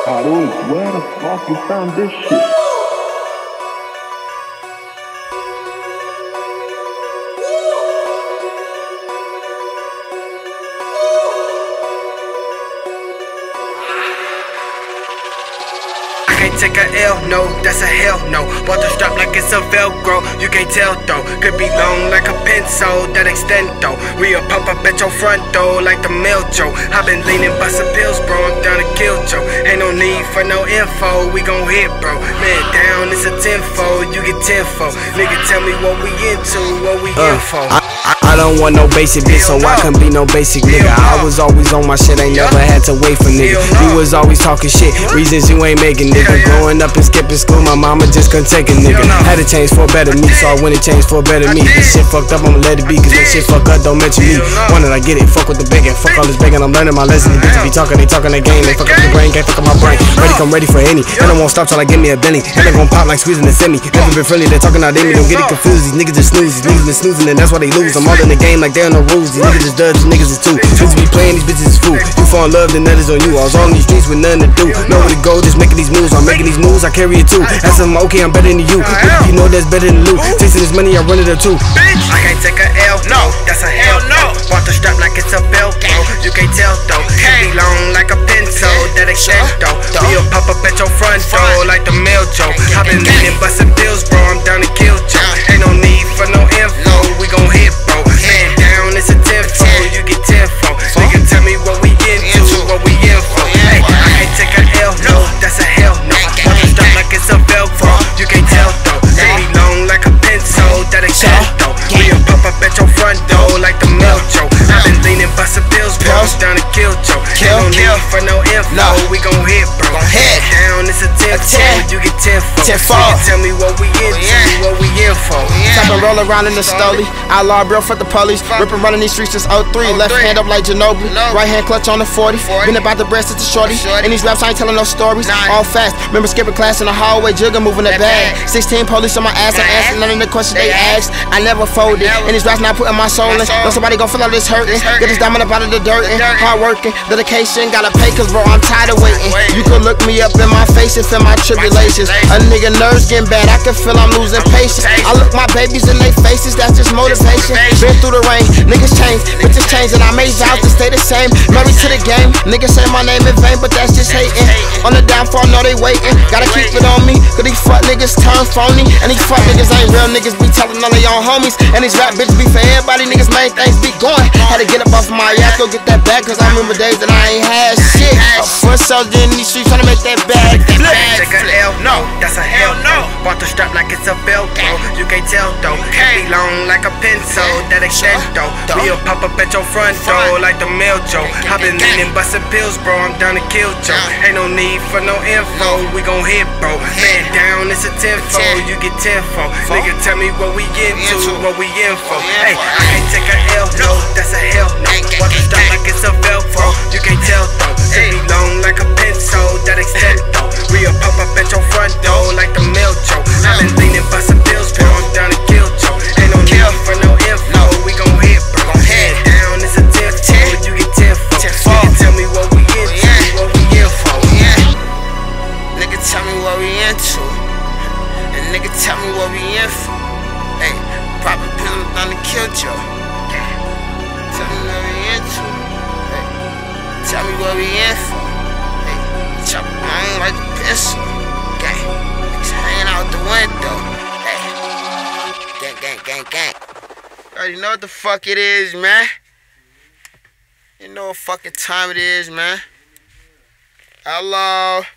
Harold, where the fuck you found this shit? Can't take a L, no, that's a hell no. Bought the strap like it's a Velcro, you can't tell though. Could be long like a pencil, that extend though. We'll pop up at your front door like the mail Joe. I been leaning, bustin' pills, bro, I'm down to kill Joe. Ain't no need for no info, we gon' hit, bro. Man down, it's a tenfold, you get tenfold. Nigga, tell me what we into, what we in for. I don't want no basic bitch, so I can be no basic nigga. I was always on my shit, ain't never had to wait for nigga. You was always talking shit, reasons you ain't making nigga. Growing up and skipping school, my mama just couldn't take a nigga. Had to change for a better me, so I went and changed for a better me. This shit fucked up, I'ma let it be, cause that shit fuck up, don't mention me. One that I get it, fuck with the begging, fuck all this begging, I'm learning my lesson. These bitches be talking, they talking that game, they fuck up the brain, can't fuck up my brain. Ready, come ready for any, and I won't stop till I give me a Bentley. And they gon' pop like squeezing the semi. Never been friendly, they talking out they me, don't get it confused. These niggas just snooze, these niggas been snoozing, and that's why they lose. I'm all in the game like there are no rules. These niggas is duds, these niggas is two. Bitches be playing, these bitches is fool. You fall in love, then that is on you. I was on these streets with nothing to do. Know where to go, just making these moves. I'm making these moves, I carry it too. That's I'm okay, I'm better than you. You know that's better than loot. Chasing this money, I run it up too. Bitch, I can't take a L, no, that's a hell no. Bought the strap like it's a Velcro, you can't tell though. Be long like a pencil, that extend though. We'll pop up at your front door like the mail Joe. I been leaning, bustin' pills, bro, I'm down to kill Joe. Ain't no need for no info, we gon' hit, bro. Man down, it's a tenfold, you get tenfold. Nigga, tell me what we into, what we in for. Hey, I can't take a L, no, that's a hell no. Bought the strap like it's a Velcro, you can't tell though. Be long like a pencil, that extend though. We'll pop up at your front door like the mail Joe. I been leaning, bustin' pills, bro, down to kill Joe. Ain't no need for no info, we gon' hit, bro. Head down, it's a tenfold, you get tenfold. Nigga, tell me what we into, what we in for. Top and roll around in the stoley. Outlaw bro for the police. Rippin' running these streets since 03. Left hand up like Ginobili. Right hand clutch on the 40. Been about the breast, it's a shorty. In these raps, I ain't telling no stories. All fast. Remember skipping class in the hallway, jigger moving that bag. 16 police on my ass, I'm asking none of the questions they asked. I never folded. In these raps, not putting my soul in. Know somebody gon' feel all this hurting. Get this diamond up out of the dirt. Hard working, dedication, gotta pay, cause bro, I'm tired of waiting. You could look me up in my face and feel my tribulations. A nigga nerves getting bad, I can feel I'm losing patience. I look my babies in their faces, that's just motivation. Been through the rain, niggas change, bitches change, and I made vows to stay the same. Married to the game, niggas say my name in vain, but that's just hating. On the downfall, know they waiting. Gotta keep it on me, cause these fuck niggas turn phony. And these fuck niggas ain't real niggas, be telling all they own homies. And these rap bitches be for everybody, niggas main things be going. Had to get up off my ass, go get that bag, cause I remember days that I ain't had shit. A foot soldier in these streets tryna make that bag flip. Take a L, no, that's a hell no. Bought the strap like it's a Velcro, you can't tell though. Be long like a pencil, that extend though. We'll pop up at your front door like the mail Joe. I been leaning, bustin' pills, bro, I'm down to kill Joe. Ain't no need for no info, we gon' hit, bro. Man down, it's a tenfold, you get tenfold. Nigga, tell me what we into, what we in for. Hey, I can't take a L, no, that's a hell no. Bought the strap like it's a Velcro, you can't tell though. Be long like a pencil, that extend though. We'll pop up at your front door like the mail Joe. I been leaning, bustin' pills, bro, I'm down to kill Joe. Ain't no need for no info, we gon' hit, bro. Head down, it's a tenfold, you get tenfold. Nigga, tell me what we into, what we in for. Nigga, tell me what we into. And nigga, tell me what we in for. Hey, poppin' pills down to kill Joe. Tell me what we into. Hey, tell me what we in for. Hey, chop long like a pistol. Gang, niggas hanging out the window. Hey, gang. You already know what the fuck it is, man. You know what fucking time it is, man. Outlaw.